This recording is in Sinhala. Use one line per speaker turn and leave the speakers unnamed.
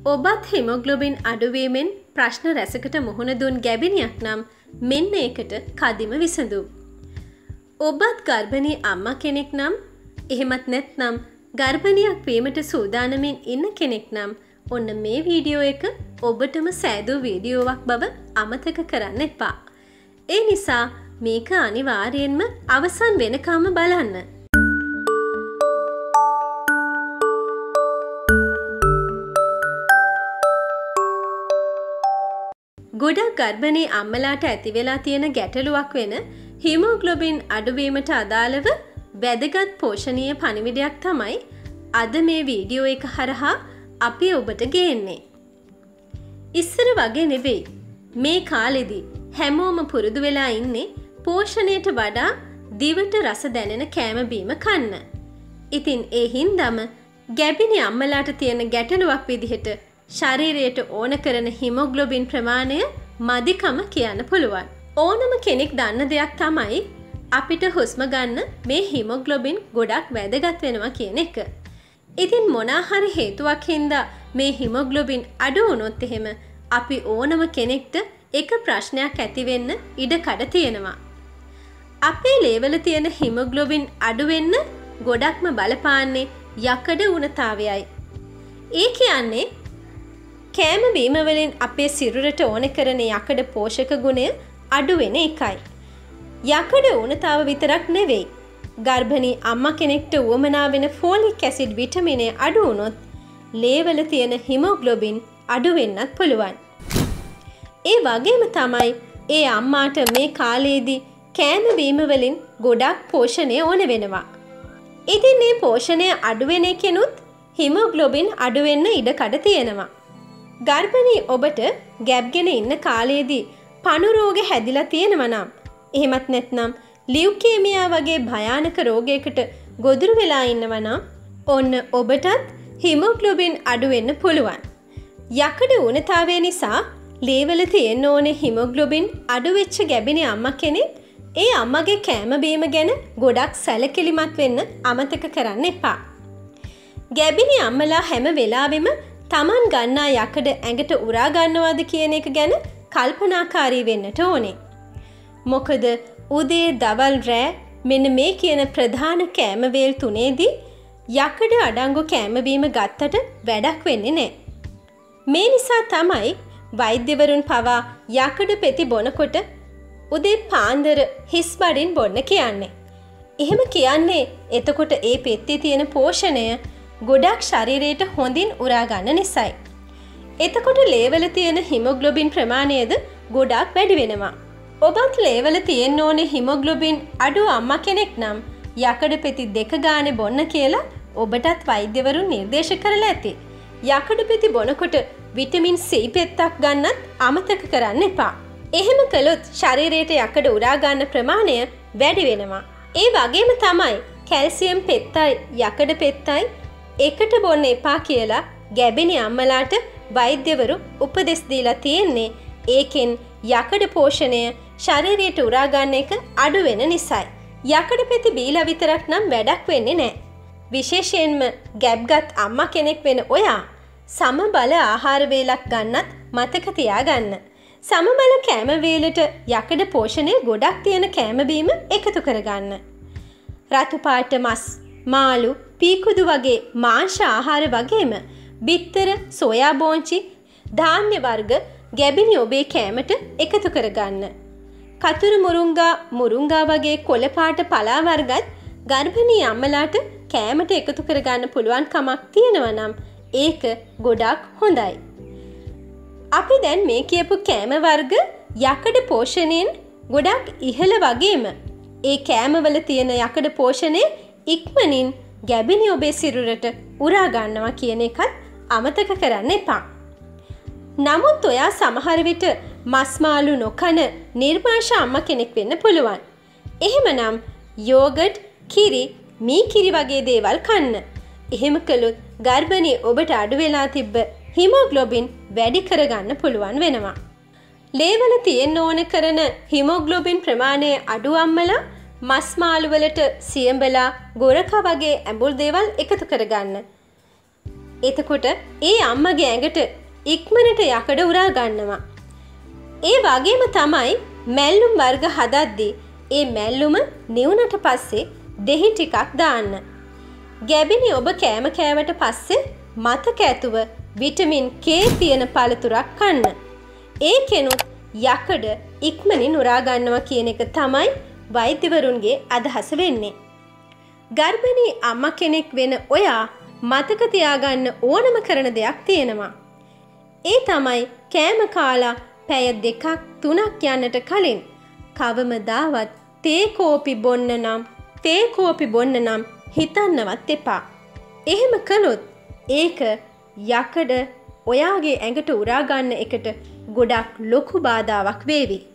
ඔබත් හිමොග්ලොබින් අඩුවීමෙන් ප්‍රශ්න රැසකට මුහුණ දුන් ගැබිනියක් නම් මෙන්න ඒකට කදිම විසඳුම්. ඔබත් ගර්භණී අම්මා කෙනෙක් නම් එහෙමත් නැත්නම් ගර්භණියක් වීමට සූදානමින් ඉන්න කෙනෙක් නම් ඔන්න මේ වීඩියෝ එක ඔබටම සෑදූ වීඩියෝවක් බව අමතක කරන්න එපා. ඒ නිසා මේක අනිවාර්යෙන්ම අවසන් වෙනකම්ම බලන්න. ගොඩක් ගර්භණී අම්මලාට ඇති වෙලා තියෙන ගැටලුවක් වෙන හිමොග්ලොබින් අඩුවීමට අදාළව වැදගත් පෝෂණීය පණිවිඩයක් තමයි අද මේ වීඩියෝ එක හරහා අපි ඔබට ගේන්නේ. ඉස්සර වගේ නෙවෙයි. මේ කාලෙදි හැමෝම පුරුදු වෙලා ඉන්නේ පෝෂණයට වඩා දිවට රස දැනෙන කෑම බීම කන්න. ඉතින් ඒ හින්දාම ගැබිනි අම්මලාට තියෙන ගැටලුවක් විදිහට ශරීරයට ඕන කරන හිමොග්ලොබින් ප්‍රමාණය මදිකම කියන්න පුළුවන්. ඕනම කෙනෙක් දන්න දෙයක් තමයි අපිට හුස්ම ගන්න මේ හිමොග්ලොබින් ගොඩක් වැදගත් වෙනවා කියන එක. ඉතින් මොනා හරි හේතුවක් හින්දා මේ හිමොග්ලොබින් අඩු වුණොත් එහෙම අපි ඕනම කෙනෙක්ට එක ප්‍රශ්නයක් ඇති වෙන්න ඉඩ කඩ තියෙනවා. අපේ ලේවල තියෙන හිමොග්ලොබින් අඩු වෙන්න ගොඩක්ම බලපාන්නේ යකඩ උණතාවයයි. ඒ කියන්නේ කෑම බීම වලින් අපේ සිරුරට ඕන කරන යකඩ පෝෂක ගුණය අඩු වෙන එකයි. යකඩ උණතාව විතරක් නෙවෙයි. ගර්භණී අම්මා කෙනෙක්ට උවමනා වෙන ෆෝලික් ඇසිඩ් විටමිනය අඩු වුණොත් ලේවල තියෙන හිමොග්ලොබින් අඩු වෙන්නත් පුළුවන්. ඒ වගේම තමයි ඒ අම්මාට මේ කාලේදී කෑම බීම වලින් ගොඩක් පෝෂණය ඕන වෙනවා. ඉතින් මේ පෝෂණය අඩු වෙන එකෙනුත් හිමොග්ලොබින් අඩු වෙන්න ඉඩ කඩ තියෙනවා. ගර්භණී ඔබට ගැබ්ගෙන ඉන්න කාලයේදී පණු රෝග හැදිලා තියෙනවා නම් එහෙමත් නැත්නම් ලියුකේමියා වගේ භයානක රෝගයකට ගොදුරු වෙලා ඉන්නවා නම් ඔන්න ඔබටත් හිමොග්ලොබින් අඩු වෙන්න පුළුවන්. යකඩ උණතාවය නිසා ලේවල තියෙන්න ඕනේ හිමොග්ලොබින් අඩු වෙච්ච ගැබිනි අම්මා කෙනෙක් ඒ අම්මගේ කෑම බීම ගැන ගොඩක් සැලකිලිමත් වෙන්න අමතක කරන්න එපා. ගැබිනි අම්මලා හැම වෙලාවෙම තමන් ගන්නා යකඩ ඇඟට උරා ගන්නවද කියන එක ගැන කල්පනාකාරී වෙන්නට ඕනේ. මොකද උදේ දවල් රෑ මෙන්න මේ කියන ප්‍රධාන කෑම වේල් තුනේදී යකඩ අඩංගු කෑම බීම ගත්තට වැඩක් වෙන්නේ නැහැ. මේ නිසා තමයි වෛද්‍යවරුන් පවා යකඩ පෙති බොනකොට උදේ පාන්දර හිස් බඩින් බොන්න කියන්නේ. එහෙම කියන්නේ එතකොට ඒ පෙත්තේ තියෙන පෝෂණය ගොඩක් ශරීරයට හොඳින් උරා ගන්න නිසායි. එතකොට ලේවල තියෙන හිමොග්ලොබින් ප්‍රමාණයද ගොඩක් වැඩි වෙනවා. ඔබත් ලේවල තියෙන්න ඕනේ හිමොග්ලොබින් අඩු අම්මා කෙනෙක් නම් යකඩ පෙති 2 ගානේ බොන්න කියලා ඔබටත් වෛද්‍යවරුන් නිර්දේශ කරලා ඇති. යකඩ පෙති බොනකොට විටමින් C පෙත්තක් ගන්නත් අමතක කරන්න එපා. එහෙම කළොත් ශරීරයට යකඩ උරා ගන්න ප්‍රමාණය වැඩි වෙනවා. ඒ වගේම තමයි කැල්සියම් පෙත්තයි යකඩ පෙත්තයි එකට බොන්න එපා කියලා ගැබිනි අම්මලාට වෛද්‍යවරු උපදෙස් දීලා තියෙන්නේ. ඒකෙන් යකඩ පෝෂණය ශරීරයට උරා ගන්න එක අඩු වෙන නිසායි. යකඩ පෙති බීලා විතරක් නම් වැඩක් වෙන්නේ නැහැ. විශේෂයෙන්ම ගැබ්ගත් අම්මා කෙනෙක් වෙන ඔයා සමබල ආහාර වේලක් ගන්නත් මතක තියාගන්න. සමබල කෑම වේලට යකඩ පෝෂණය ගොඩක් තියෙන කෑම බීම එකතු කරගන්න. රතු පාට මස්, මාළු, පීකුදු වගේ මාංශ ආහාර වගේම බිත්තර, සෝයා බෝංචි, ධාන්‍ය වර්ග ගැබිනි ඔබේ කෑමට එකතු කරගන්න. කතුරු මුරුංගා වගේ කොළ පාට පලා වර්ගත් ගර්භණී අම්මලාට කෑමට එකතු කරගන්න පුළුවන් කමක් තියෙනවා නම් ඒක ගොඩක් හොඳයි. අපි දැන් මේ කියපු කෑම වර්ග යකඩ පෝෂණයෙන් ගොඩක් ඉහළ වගේම ඒ කෑමවල තියෙන යකඩ පෝෂණය ඉක්මනින් ගැබිනි ඔබේ සිරුරට උරා ගන්නවා කියන එකත් අමතක කරන්න එපා. නමුත් ඔයා සමහර විට මස් මාළු නොකන නිර්මාංශ අම්මා කෙනෙක් වෙන්න පුළුවන්. එහෙමනම් යෝගට්, කිරි, මී කිරි වගේ දේවල් කන්න. එහෙම කළොත් ගර්භණී ඔබට අඩු වෙලා තිබ්බ හිමොග්ලොබින් වැඩි කරගන්න පුළුවන් වෙනවා. ලේවල තියෙන්න ඕන කරන හිමොග්ලොබින් ප්‍රමාණය අඩු අම්මලා මස් මාළු වලට සියඹලා ගොරකා වගේ ඇඹුල් දේවල් එකතු කරගන්න. එතකොට ඒ අම්මගේ ඇඟට ඉක්මනට යකඩ උරා ගන්නවා. ඒ වගේම තමයි මැල්ලුම් වර්ග හදද්දී ඒ මැල්ලුම නිවුනට පස්සේ දෙහි ටිකක් දාන්න. ගැබිනි ඔබ කෑම කෑවට පස්සේ මතක ඇතුව විටමින් K තියෙන පළතුරක් කන්න. ඒකෙනුත් යකඩ ඉක්මනින් උරා ගන්නවා කියන එක තමයි වෛද්‍යවරුන්ගේ අදහස වෙන්නේ. ගර්භණී අම්මා කෙනෙක් වෙන ඔයා මතක තියාගන්න ඕනම කරන දෙයක් තියෙනවා. ඒ තමයි කෑම කාලා පැය 2ක් 3ක් යන්නට කලින් කවමදාවත් තේ කෝපි බොන්න නම් හිතන්නවත් එපා. එහෙම කළොත් ඒක යකඩ ඔයාගේ ඇඟට උරා ගන්න එකට ගොඩක් ලොකු බාධාවක් වේවි.